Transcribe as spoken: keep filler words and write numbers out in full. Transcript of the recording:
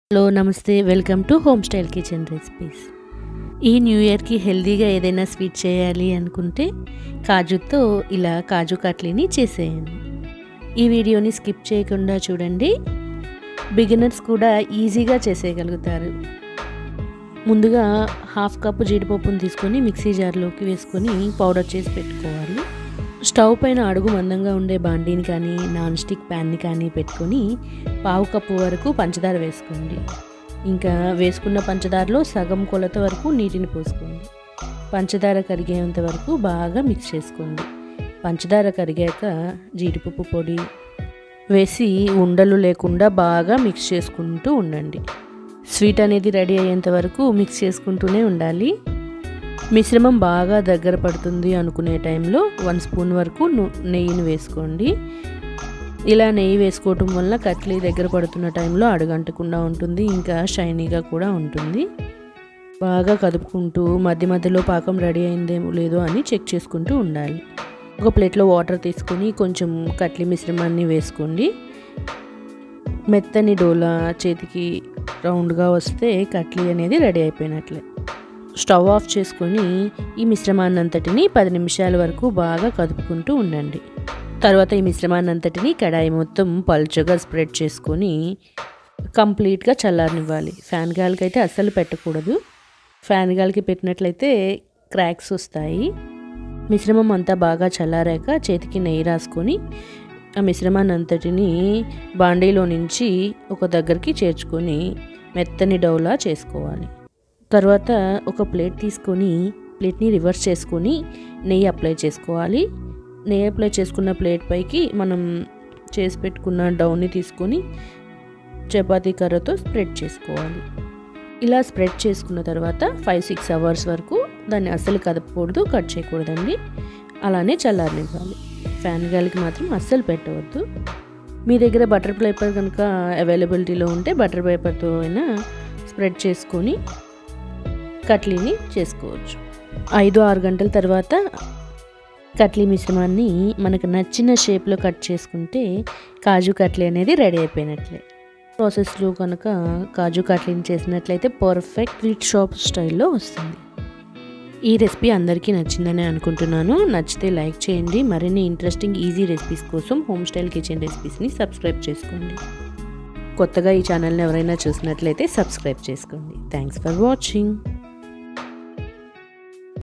Hello నమస్తే welcome to home style kitchen recipes. ఈ new ఇయర్కి హెల్తీగా ఏదైనా స్వీట్ చేయాలి అనుకుంటే కాజుతో ఇలా కాజు కట్లీని చేసేయండి. ఈ వీడియోని స్కిప్ చేయకుండా చూడండి, బిగినర్స్ కూడా ఈజీగా చేసేయగలుగుతారు. ముందుగా హాఫ్ కప్పు జీడిపప్పును తీసుకొని మిక్సీ జార్లోకి వేసుకొని పౌడర్ చేసి పెట్టుకోవాలి. స్టవ్ పైన అడుగు మందంగా ఉండే బాండీని కానీ నాన్ స్టిక్ ప్యాన్ని కానీ పెట్టుకొని పావు కప్పు వరకు పంచదార వేసుకోండి. ఇంకా వేసుకున్న పంచదారలో సగం కొలత వరకు నీటిని పోసుకోండి. పంచదార కరిగేంత వరకు బాగా మిక్స్ చేసుకోండి. పంచదార కరిగాక జీడిపప్పు పొడి వేసి ఉండలు లేకుండా బాగా మిక్స్ చేసుకుంటూ ఉండండి. స్వీట్ అనేది రెడీ అయ్యేంత వరకు మిక్స్ చేసుకుంటూనే ఉండాలి. మిశ్రమం బాగా దగ్గర పడుతుంది అనుకునే టైంలో వన్ స్పూన్ వరకు నెయ్యిని వేసుకోండి. ఇలా నెయ్యి వేసుకోవటం వల్ల కట్లీ దగ్గర పడుతున్న టైంలో అడుగంటకుండా ఉంటుంది, ఇంకా షైనీగా కూడా ఉంటుంది. బాగా కదుపుకుంటూ మధ్య మధ్యలో పాకం రెడీ అయిందేమో లేదో అని చెక్ చేసుకుంటూ ఉండాలి. ఒక ప్లేట్లో వాటర్ తీసుకొని కొంచెం కట్లీ మిశ్రమాన్ని వేసుకోండి. మెత్తని డోలా చేతికి రౌండ్గా వస్తే కట్లీ అనేది రెడీ అయిపోయినట్లే. స్టవ్ ఆఫ్ చేసుకొని ఈ మిశ్రమాన్ని అంతటిని పది నిమిషాల వరకు బాగా కదుపుకుంటూ ఉండండి. తర్వాత ఈ మిశ్రమాన్ని అంతటిని కడాయి మొత్తం పల్చగా స్ప్రెడ్ చేసుకొని కంప్లీట్గా చల్లారనివ్వాలి. ఫ్యాన్ గాలికి అయితే అస్సలు పెట్టకూడదు. ఫ్యాన్ గాలికి పెట్టినట్లయితే క్రాక్స్ వస్తాయి. మిశ్రమం అంతా బాగా చల్లారాక చేతికి నెయ్యి రాసుకొని ఆ మిశ్రమాన్ని అంతటిని బాండీలో నుంచి ఒక దగ్గరికి చేర్చుకొని మెత్తని డౌలా చేసుకోవాలి. తర్వాత ఒక ప్లేట్ తీసుకొని ప్లేట్ని రివర్స్ చేసుకొని నెయ్యి అప్లై చేసుకోవాలి. నెయ్యి అప్లై చేసుకున్న ప్లేట్ పైకి మనం చేసి పెట్టుకున్న డౌని తీసుకొని చపాతీ కర్రతో స్ప్రెడ్ చేసుకోవాలి. ఇలా స్ప్రెడ్ చేసుకున్న తర్వాత ఫైవ్ సిక్స్ అవర్స్ వరకు దాన్ని అస్సలు కదపకూడదు, కట్ చేయకూడదండి. అలానే చల్లారనివ్వాలి. ఫ్యాన్ గాలికి మాత్రం అస్సలు పెట్టవద్దు. మీ దగ్గర బటర్ పేపర్ కనుక అవైలబిలిటీలో ఉంటే బటర్ పేపర్తో అయినా స్ప్రెడ్ చేసుకొని కట్లీని చేసుకోవచ్చు. ఐదు ఆరు గంటల తర్వాత కట్లీ మిశ్రమాన్ని మనకు నచ్చిన షేప్లో కట్ చేసుకుంటే కాజు కట్లీ అనేది రెడీ అయిపోయినట్లే. ప్రాసెస్లో కనుక కాజు కట్లీని చేసినట్లయితే పర్ఫెక్ట్ స్వీట్ షాప్ స్టైల్లో వస్తుంది. ఈ రెసిపీ అందరికీ నచ్చిందని అనుకుంటున్నాను. నచ్చితే లైక్ చేయండి. మరిన్ని ఇంట్రెస్టింగ్ ఈజీ రెసిపీస్ కోసం హోమ్ స్టైల్ కిచెన్ రెసిపీస్ని సబ్స్క్రైబ్ చేసుకోండి. కొత్తగా ఈ ఛానల్ని ఎవరైనా చూసినట్లయితే సబ్స్క్రైబ్ చేసుకోండి. Thanks for watching.